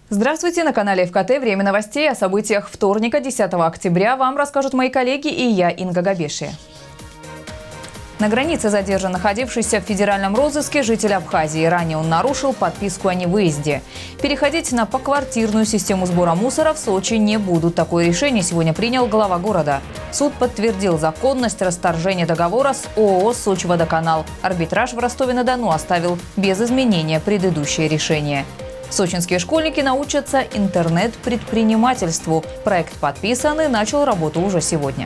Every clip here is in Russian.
Здравствуйте, на канале ФКТ. Время новостей. О событиях вторника, 10 октября, вам расскажут мои коллеги и я, Инга Габеши. На границе задержан находившийся в федеральном розыске житель Абхазии. Ранее он нарушил подписку о невыезде. Переходить на поквартирную систему сбора мусора в Сочи не будут. Такое решение сегодня принял глава города. Суд подтвердил законность расторжения договора с ООО «Сочи-Водоканал». Арбитраж в Ростове-на-Дону оставил без изменения предыдущее решение. Сочинские школьники научатся интернет-предпринимательству. Проект подписан и начал работу уже сегодня.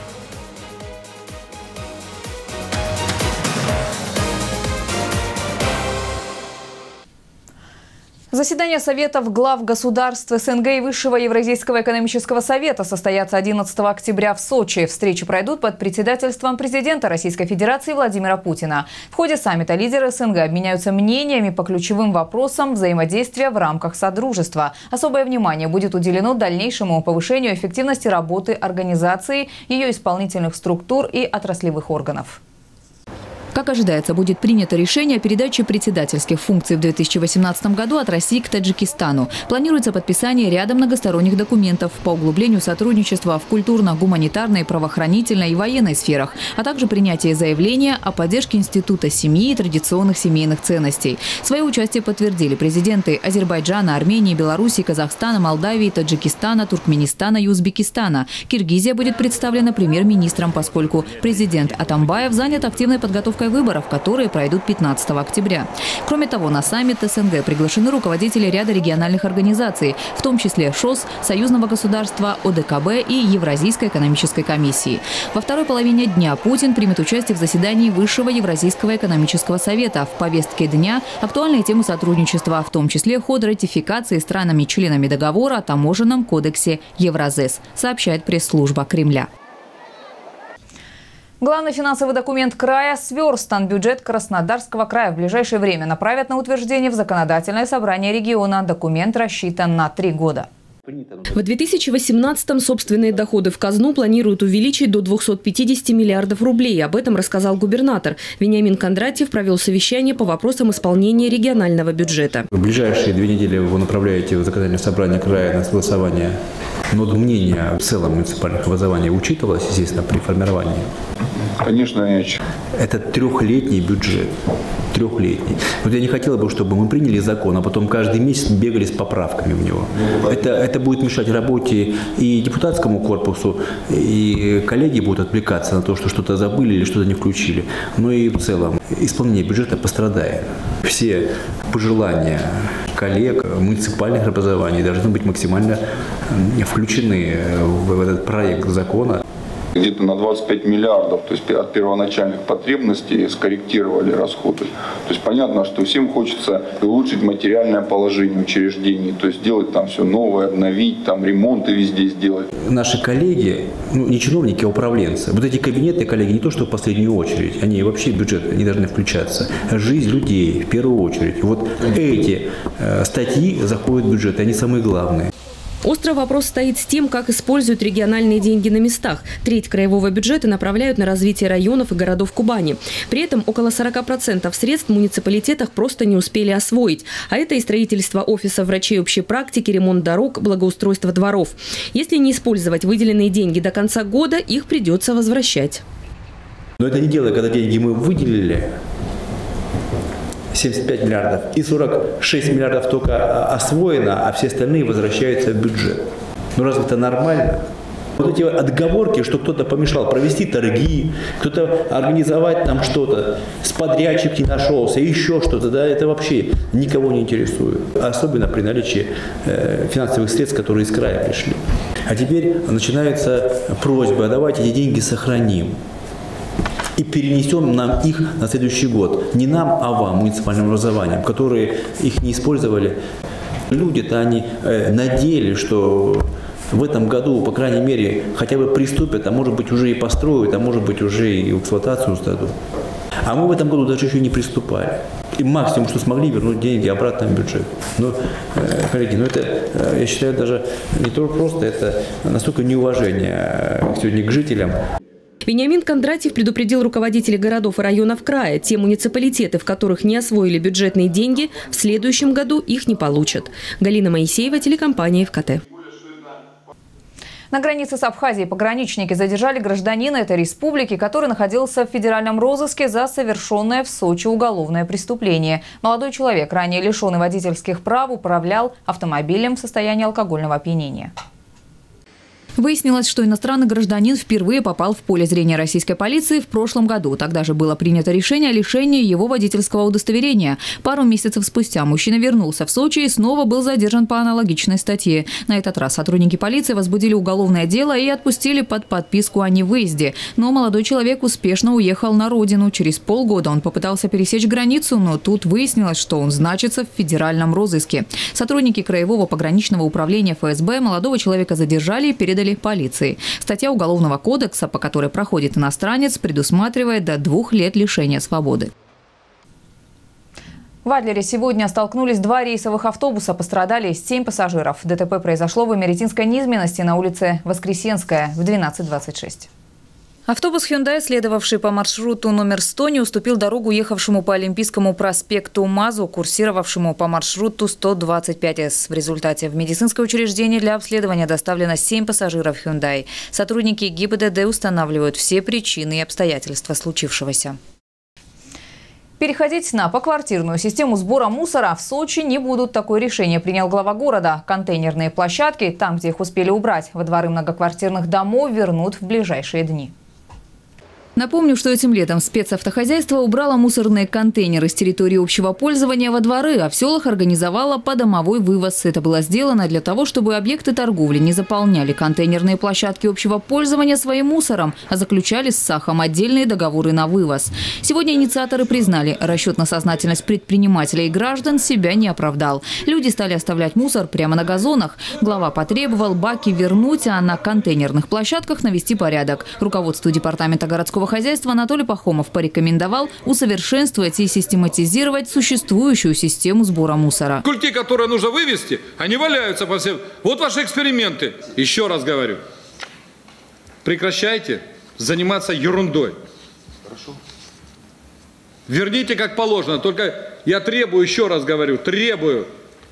Заседания Советов глав государств СНГ и Высшего Евразийского экономического совета состоятся 11 октября в Сочи. Встречи пройдут под председательством президента Российской Федерации Владимира Путина. В ходе саммита лидеры СНГ обменяются мнениями по ключевым вопросам взаимодействия в рамках Содружества. Особое внимание будет уделено дальнейшему повышению эффективности работы организации, ее исполнительных структур и отраслевых органов. Как ожидается, будет принято решение о передаче председательских функций в 2018 году от России к Таджикистану. Планируется подписание ряда многосторонних документов по углублению сотрудничества в культурно-гуманитарной, правоохранительной и военной сферах, а также принятие заявления о поддержке Института семьи и традиционных семейных ценностей. Свое участие подтвердили президенты Азербайджана, Армении, Беларуси, Казахстана, Молдавии, Таджикистана, Туркменистана и Узбекистана. Киргизия будет представлена премьер-министром, поскольку президент Атамбаев занят активной подготовкой выборов, которые пройдут 15 октября. Кроме того, на саммит СНГ приглашены руководители ряда региональных организаций, в том числе ШОС, Союзного государства, ОДКБ и Евразийской экономической комиссии. Во второй половине дня Путин примет участие в заседании Высшего Евразийского экономического совета. В повестке дня актуальные темы сотрудничества, в том числе ход ратификации странами-членами договора о таможенном кодексе Евразес, сообщает пресс-служба Кремля. Главный финансовый документ края сверстан. Бюджет Краснодарского края в ближайшее время направят на утверждение в законодательное собрание региона. Документ рассчитан на 3 года. В 2018-м собственные доходы в казну планируют увеличить до 250 миллиардов рублей. Об этом рассказал губернатор. Вениамин Кондратьев провел совещание по вопросам исполнения регионального бюджета. В ближайшие 2 недели вы направляете в законодательное собрание края на согласование. Но мнение в целом муниципальных образований учитывалось, естественно, при формировании? Конечно, нет. Это 3-летний бюджет. 3-летний. Вот я не хотела бы, чтобы мы приняли закон, а потом каждый месяц бегали с поправками в него. Это будет мешать работе и депутатскому корпусу, и коллеги будут отвлекаться на то, что что-то забыли или что-то не включили. Но и в целом исполнение бюджета пострадает. Все пожелания коллег муниципальных образований должны быть максимально включены в этот проект закона. Где-то на 25 миллиардов, то есть от первоначальных потребностей скорректировали расходы. То есть понятно, что всем хочется улучшить материальное положение учреждений, то есть сделать там все новое, обновить, там ремонты везде сделать. Наши коллеги, не чиновники, а управленцы, вот эти кабинеты, коллеги, не то что в последнюю очередь, они вообще в бюджет не должны включаться. Жизнь людей в первую очередь. Вот эти статьи заходят в бюджет, и они самые главные. Острый вопрос стоит с тем, как используют региональные деньги на местах. Треть краевого бюджета направляют на развитие районов и городов Кубани. При этом около 40% средств в муниципалитетах просто не успели освоить. А это и строительство офиса врачей общей практики, ремонт дорог, благоустройство дворов. Если не использовать выделенные деньги до конца года, их придется возвращать. Но это не дело, когда деньги мы выделили. 75 миллиардов и 46 миллиардов только освоено, а все остальные возвращаются в бюджет. Ну разве это нормально? Вот эти отговорки, что кто-то помешал провести торги, кто-то организовать там что-то, подрядчик не нашелся, еще что-то, да, это вообще никого не интересует. Особенно при наличии финансовых средств, которые из края пришли. А теперь начинается просьба, давайте эти деньги сохраним. И перенесем нам их на следующий год. Не нам, а вам, муниципальным образованием, которые их не использовали. Люди-то они надеялись, что в этом году, по крайней мере, хотя бы приступят, а может быть уже и построят, а может быть уже и в эксплуатацию сдадут. А мы в этом году даже еще не приступали. И максимум, что смогли, вернуть деньги обратно в бюджет. Но, коллеги, это, я считаю, даже не только просто, это настолько неуважение сегодня к жителям. Вениамин Кондратьев предупредил руководителей городов и районов края. Те муниципалитеты, в которых не освоили бюджетные деньги, в следующем году их не получат. Галина Моисеева, телекомпания ФКТ. На границе с Абхазией пограничники задержали гражданина этой республики, который находился в федеральном розыске за совершенное в Сочи уголовное преступление. Молодой человек, ранее лишенный водительских прав, управлял автомобилем в состоянии алкогольного опьянения. Выяснилось, что иностранный гражданин впервые попал в поле зрения российской полиции в прошлом году. Тогда же было принято решение о лишении его водительского удостоверения. Пару месяцев спустя мужчина вернулся в Сочи и снова был задержан по аналогичной статье. На этот раз сотрудники полиции возбудили уголовное дело и отпустили под подписку о невыезде. Но молодой человек успешно уехал на родину. Через полгода он попытался пересечь границу, но тут выяснилось, что он значится в федеральном розыске. Сотрудники Краевого пограничного управления ФСБ молодого человека задержали и передали полиции. Статья Уголовного кодекса, по которой проходит иностранец, предусматривает до 2 лет лишения свободы. В Адлере сегодня столкнулись 2 рейсовых автобуса. Пострадали 7 пассажиров. ДТП произошло в Имеретинской низменности на улице Воскресенская в 12:26. Автобус Hyundai, следовавший по маршруту номер 100, не уступил дорогу ехавшему по Олимпийскому проспекту МАЗу, курсировавшему по маршруту 125С. В результате в медицинское учреждение для обследования доставлено 7 пассажиров Hyundai. Сотрудники ГИБДД устанавливают все причины и обстоятельства случившегося. Переходить на поквартирную систему сбора мусора в Сочи не будут. Такое решение принял глава города. Контейнерные площадки, там, где их успели убрать, во дворы многоквартирных домов вернут в ближайшие дни. Напомню, что этим летом спецавтохозяйство убрало мусорные контейнеры с территории общего пользования во дворы, а в селах организовало подомовой вывоз. Это было сделано для того, чтобы объекты торговли не заполняли контейнерные площадки общего пользования своим мусором, а заключали с САХом отдельные договоры на вывоз. Сегодня инициаторы признали, расчет на сознательность предпринимателей и граждан себя не оправдал. Люди стали оставлять мусор прямо на газонах. Глава потребовал баки вернуть, а на контейнерных площадках навести порядок. Руководству департамента городского хозяйства Анатолий Пахомов порекомендовал усовершенствовать и систематизировать существующую систему сбора мусора. Кульки, которые нужно вывести, они валяются по всем. Вот ваши эксперименты. Еще раз говорю. Прекращайте заниматься ерундой. Хорошо. Верните как положено. Только я требую, еще раз говорю, требую,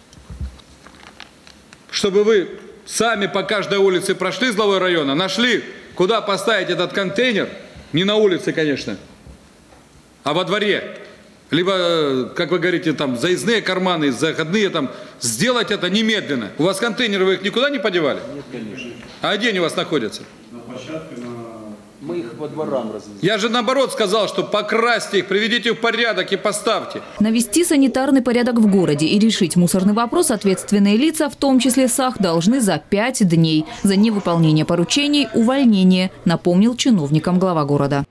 чтобы вы сами по каждой улице прошли с главой района, нашли, куда поставить этот контейнер. Не на улице, конечно, а во дворе. Либо, как вы говорите, там заездные карманы, заходные, там, сделать это немедленно. У вас контейнеры, вы их никуда не подевали? Нет, конечно. А где они у вас находятся? На площадке, Мы их по дворам развезли. Я же наоборот сказал, что покрасьте их, приведите в порядок и поставьте. Навести санитарный порядок в городе и решить мусорный вопрос ответственные лица, в том числе САХ, должны за 5 дней. За невыполнение поручений – увольнение, напомнил чиновникам глава города.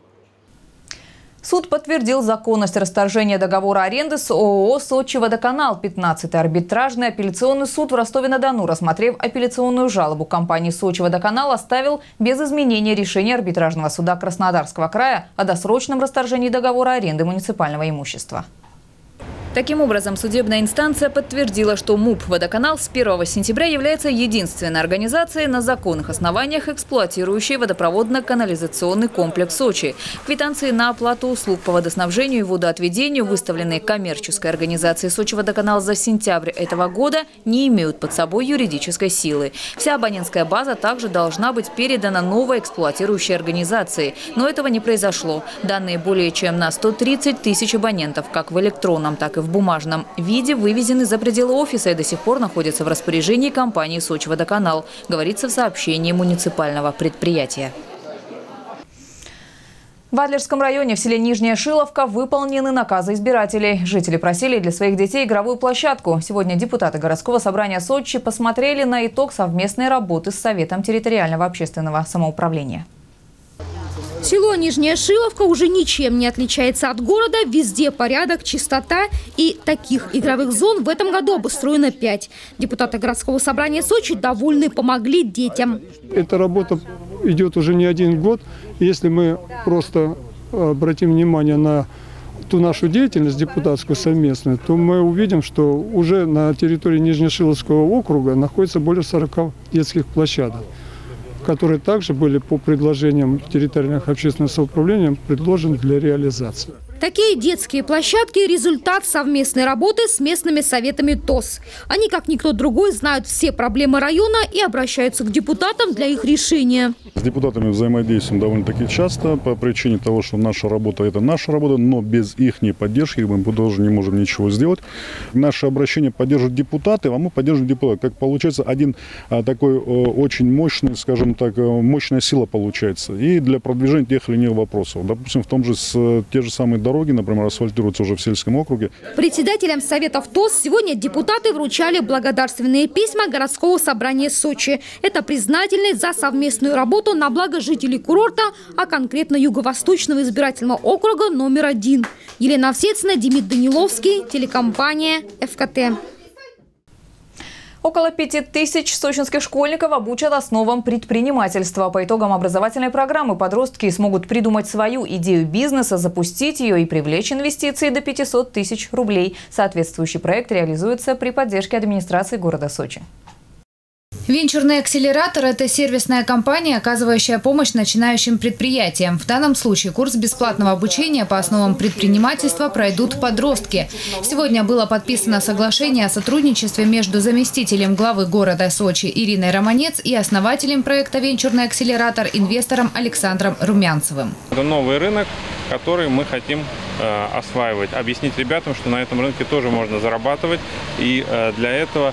Суд подтвердил законность расторжения договора аренды с ООО «Сочи-Водоканал». 15-й арбитражный апелляционный суд в Ростове-на-Дону, рассмотрев апелляционную жалобу компании «Сочи-Водоканал», оставил без изменения решение арбитражного суда Краснодарского края о досрочном расторжении договора аренды муниципального имущества. Таким образом, судебная инстанция подтвердила, что МУП «Водоканал» с 1 сентября является единственной организацией на законных основаниях, эксплуатирующей водопроводно-канализационный комплекс Сочи. Квитанции на оплату услуг по водоснабжению и водоотведению, выставленные коммерческой организацией «Сочи-Водоканал» за сентябрь этого года, не имеют под собой юридической силы. Вся абонентская база также должна быть передана новой эксплуатирующей организации. Но этого не произошло. Данные более чем на 130 тысяч абонентов, как в электронном, так и в бумажном виде, вывезены за пределы офиса и до сих пор находятся в распоряжении компании «Сочи-Водоканал», говорится в сообщении муниципального предприятия. В Адлерском районе в селе Нижняя Шиловка выполнены наказы избирателей. Жители просили для своих детей игровую площадку. Сегодня депутаты городского собрания Сочи посмотрели на итог совместной работы с Советом территориального общественного самоуправления. Село Нижняя Шиловка уже ничем не отличается от города. Везде порядок, чистота. И таких игровых зон в этом году обустроено 5. Депутаты городского собрания Сочи довольны, помогли детям. Эта работа идет уже не 1 год. Если мы просто обратим внимание на ту нашу деятельность депутатскую совместную, то мы увидим, что уже на территории Нижнешиловского округа находится более 40 детских площадок, которые также были по предложениям территориальных общественных самоуправлений предложены для реализации. Такие детские площадки – результат совместной работы с местными советами ТОС. Они, как никто другой, знают все проблемы района и обращаются к депутатам для их решения. С депутатами взаимодействуем довольно-таки часто по причине того, что наша работа – это наша работа, но без их поддержки мы тоже не можем ничего сделать. Наше обращение поддерживают депутаты, а мы поддерживаем депутатов. Как получается, один такой очень мощный, скажем так, мощная сила получается. И для продвижения тех или иных вопросов. Допустим, в том же те же самые дороги, например, асфальтируются уже в сельском округе. Председателям советов ТОС сегодня депутаты вручали благодарственные письма городского собрания Сочи. Это признательность за совместную работу на благо жителей курорта, а конкретно Юго-Восточного избирательного округа номер 1. Елена Овсецина, Демид Даниловский, телекомпания ФКТ. Около 5000 сочинских школьников обучат основам предпринимательства. По итогам образовательной программы подростки смогут придумать свою идею бизнеса, запустить ее и привлечь инвестиции до 500 тысяч рублей. Соответствующий проект реализуется при поддержке администрации города Сочи. Венчурный акселератор – это сервисная компания, оказывающая помощь начинающим предприятиям. В данном случае курс бесплатного обучения по основам предпринимательства пройдут подростки. Сегодня было подписано соглашение о сотрудничестве между заместителем главы города Сочи Ириной Романец и основателем проекта «Венчурный акселератор» инвестором Александром Румянцевым. Это новый рынок, который мы хотим осваивать. Объяснить ребятам, что на этом рынке тоже можно зарабатывать. И для этого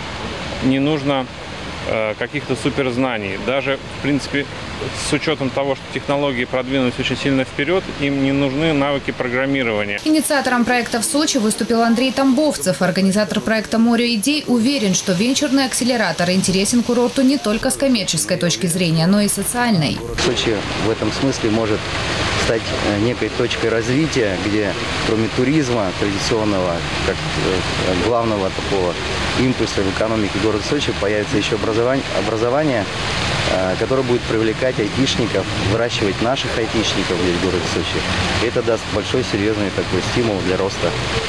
не нужно каких-то суперзнаний. Даже, в принципе, с учетом того, что технологии продвинулись очень сильно вперед, им не нужны навыки программирования. Инициатором проекта в Сочи выступил Андрей Тамбовцев. Организатор проекта «Море идей» уверен, что венчурный акселератор интересен курорту не только с коммерческой точки зрения, но и социальной. Сочи в этом смысле может стать некой точкой развития, где кроме туризма традиционного, как главного такого импульса в экономике города Сочи, появится еще образование, которое будет привлекать айтишников, выращивать наших айтишников здесь в городе Сочи. И это даст большой, серьезный такой стимул для роста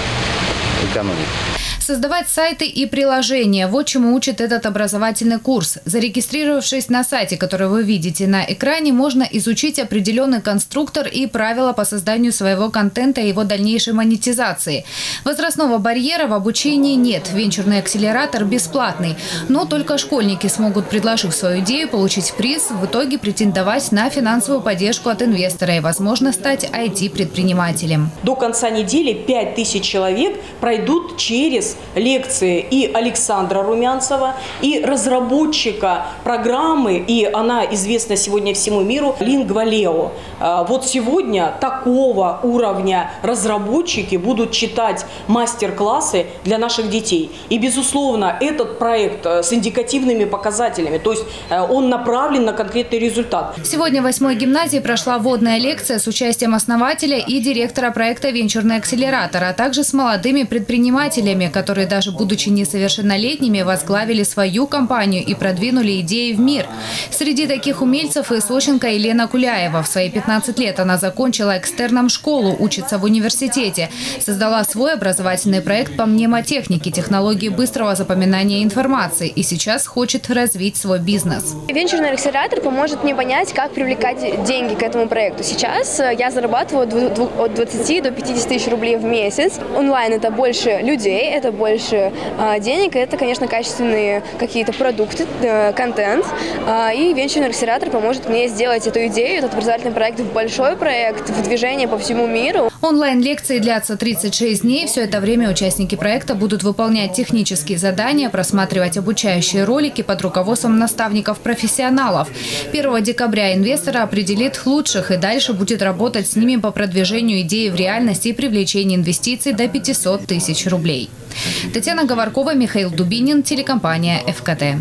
экономики. Создавать сайты и приложения – вот чему учит этот образовательный курс. Зарегистрировавшись на сайте, который вы видите на экране, можно изучить определенный конструктор и правила по созданию своего контента и его дальнейшей монетизации. Возрастного барьера в обучении нет. Венчурный акселератор бесплатный. Но только школьники смогут, предложив свою идею, получить приз, в итоге претендовать на финансовую поддержку от инвестора и, возможно, стать IT-предпринимателем. До конца недели 5000 человек пройдут через лекции и Александра Румянцева, и разработчика программы, и она известна сегодня всему миру, Lingua-Leo. Вот сегодня такого уровня разработчики будут читать мастер-классы для наших детей. И, безусловно, этот проект с индикативными показателями, то есть он направлен на конкретный результат. Сегодня в 8-й гимназии прошла вводная лекция с участием основателя и директора проекта «Венчурный акселератор», а также с молодыми предпринимателями, которые даже будучи несовершеннолетними возглавили свою компанию и продвинули идеи в мир. Среди таких умельцев и сочинка Елена Куляева. В свои 15 лет она закончила экстерном-школу, учится в университете. Создала свой образовательный проект по мнемотехнике, технологии быстрого запоминания информации и сейчас хочет развить свой бизнес. Венчурный акселератор поможет мне понять, как привлекать деньги к этому проекту. Сейчас я зарабатываю от 20 до 50 тысяч рублей в месяц. Онлайн – это больше людей, это больше денег, это, конечно, качественные какие-то продукты, контент. И венчурный акселератор поможет мне сделать эту идею, этот образовательный проект в большой проект, в движение по всему миру. Онлайн-лекции длятся 36 дней. Все это время участники проекта будут выполнять технические задания, просматривать обучающие ролики под руководством наставников-профессионалов. 1 декабря инвестора определит лучших и дальше будет работать с ними по продвижению идеи в реальности и привлечению инвестиций до 500 тысяч рублей. Татьяна Говоркова, Михаил Дубинин, телекомпания ФКТ.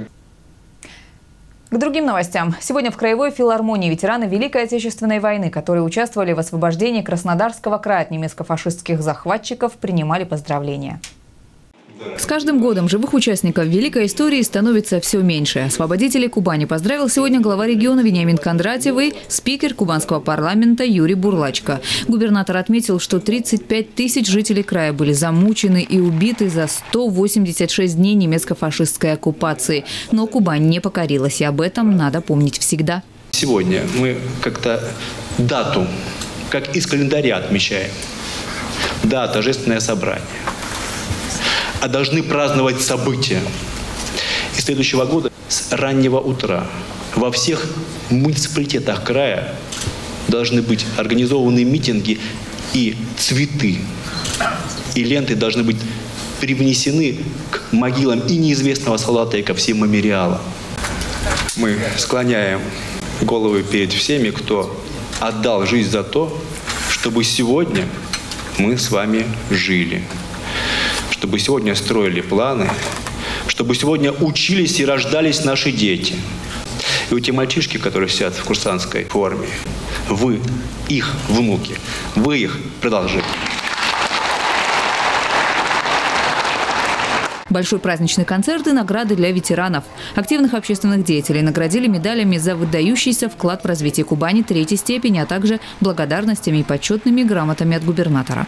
К другим новостям. Сегодня в Краевой филармонии ветераны Великой Отечественной войны, которые участвовали в освобождении Краснодарского края от немецко-фашистских захватчиков, принимали поздравления. С каждым годом живых участников великой истории становится все меньше. Освободителей Кубани поздравил сегодня глава региона Вениамин Кондратьев и спикер кубанского парламента Юрий Бурлачко. Губернатор отметил, что 35 тысяч жителей края были замучены и убиты за 186 дней немецко-фашистской оккупации. Но Кубань не покорилась, и об этом надо помнить всегда. Сегодня мы как-то дату, как из календаря отмечаем. Да, торжественное собрание. А должны праздновать события. И следующего года с раннего утра во всех муниципалитетах края должны быть организованы митинги, и цветы, и ленты должны быть привнесены к могилам и неизвестного солдата, и ко всем мемориалам. Мы склоняем головы перед всеми, кто отдал жизнь за то, чтобы сегодня мы с вами жили. Чтобы сегодня строили планы, чтобы сегодня учились и рождались наши дети. И вот те мальчишки, которые сидят в курсантской форме, вы их внуки, вы их продолжите. Большой праздничный концерт и награды для ветеранов. Активных общественных деятелей наградили медалями за выдающийся вклад в развитие Кубани третьей степени, а также благодарностями и почетными грамотами от губернатора.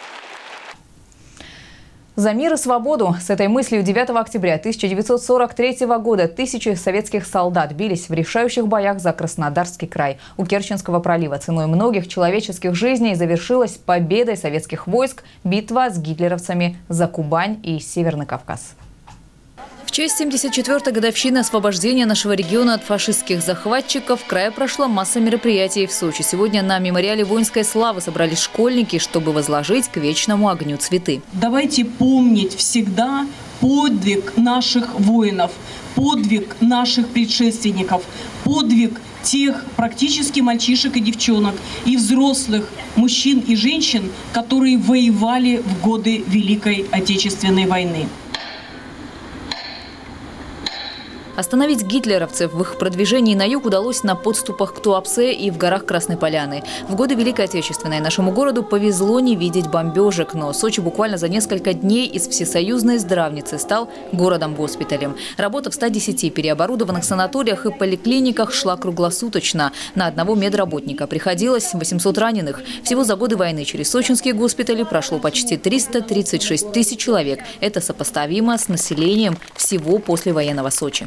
За мир и свободу. С этой мыслью 9 октября 1943 года тысячи советских солдат бились в решающих боях за Краснодарский край. У Керченского пролива ценой многих человеческих жизней завершилась победой советских войск битва с гитлеровцами за Кубань и Северный Кавказ. В честь 74-й годовщины освобождения нашего региона от фашистских захватчиков в крае прошла масса мероприятий в Сочи. Сегодня на мемориале воинской славы собрались школьники, чтобы возложить к вечному огню цветы. Давайте помнить всегда подвиг наших воинов, подвиг наших предшественников, подвиг тех практически мальчишек и девчонок, и взрослых мужчин и женщин, которые воевали в годы Великой Отечественной войны. Остановить гитлеровцев в их продвижении на юг удалось на подступах к Туапсе и в горах Красной Поляны. В годы Великой Отечественной нашему городу повезло не видеть бомбежек, но Сочи буквально за несколько дней из всесоюзной здравницы стал городом-госпиталем. Работа в 110 переоборудованных санаториях и поликлиниках шла круглосуточно. На одного медработника приходилось 800 раненых. Всего за годы войны через сочинские госпитали прошло почти 336 тысяч человек. Это сопоставимо с населением всего послевоенного Сочи.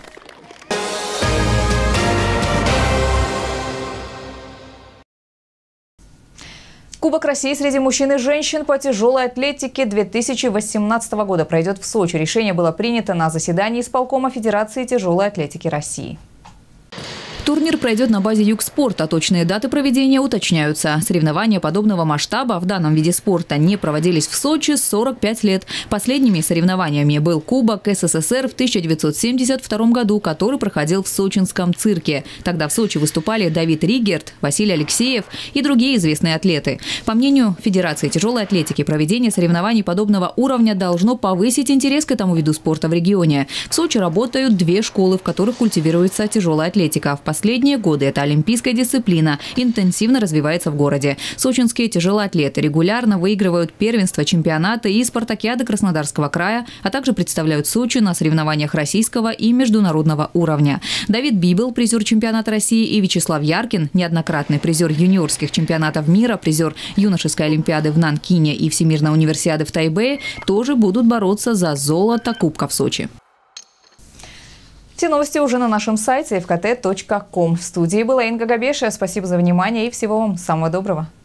Кубок России среди мужчин и женщин по тяжелой атлетике 2018 года пройдет в Сочи. Решение было принято на заседании исполкома Федерации тяжелой атлетики России. Турнир пройдет на базе «Югспорт», а точные даты проведения уточняются. Соревнования подобного масштаба в данном виде спорта не проводились в Сочи 45 лет. Последними соревнованиями был Кубок СССР в 1972 году, который проходил в сочинском цирке. Тогда в Сочи выступали Давид Ригерт, Василий Алексеев и другие известные атлеты. По мнению Федерации тяжелой атлетики, проведение соревнований подобного уровня должно повысить интерес к этому виду спорта в регионе. В Сочи работают 2 школы, в которых культивируется тяжелая атлетика. В последние годы эта олимпийская дисциплина интенсивно развивается в городе. Сочинские тяжелоатлеты регулярно выигрывают первенства, чемпионаты и спартакиады Краснодарского края, а также представляют Сочи на соревнованиях российского и международного уровня. Давид Библ, призер чемпионата России, и Вячеслав Яркин, неоднократный призер юниорских чемпионатов мира, призер юношеской олимпиады в Нанкине и Всемирной универсиады в Тайбэе, тоже будут бороться за золото Кубка в Сочи. Все новости уже на нашем сайте fkt.com. В студии была Инга Габешия. Спасибо за внимание и всего вам самого доброго.